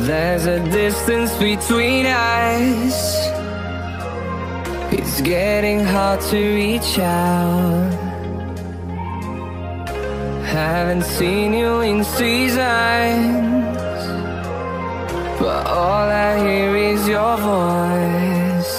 There's a distance between us. It's getting hard to reach out. Haven't seen you in seasons, but all I hear is your voice.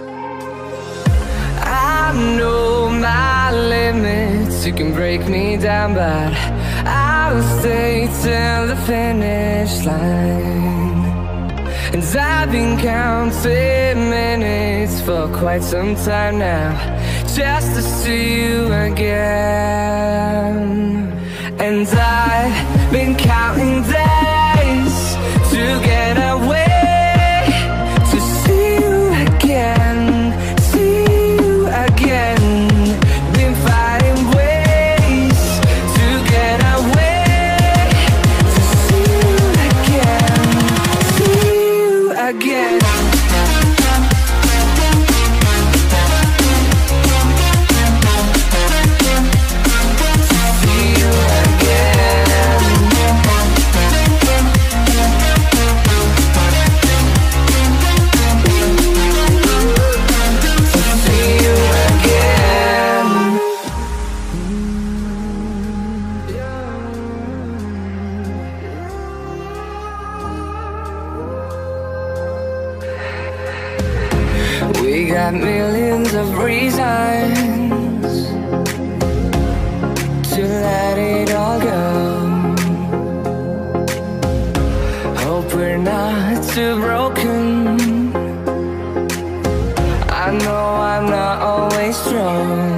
I know my limits, you can break me down, but I'll stay till the finish line. And I've been counting minutes for quite some time now, just to see you again. And I've been counting days to get away, to see you again, see you again. Been finding ways to get away, to see you again, see you again. We got millions of reasons to let it all go. Hope we're not too broken. I know I'm not always strong.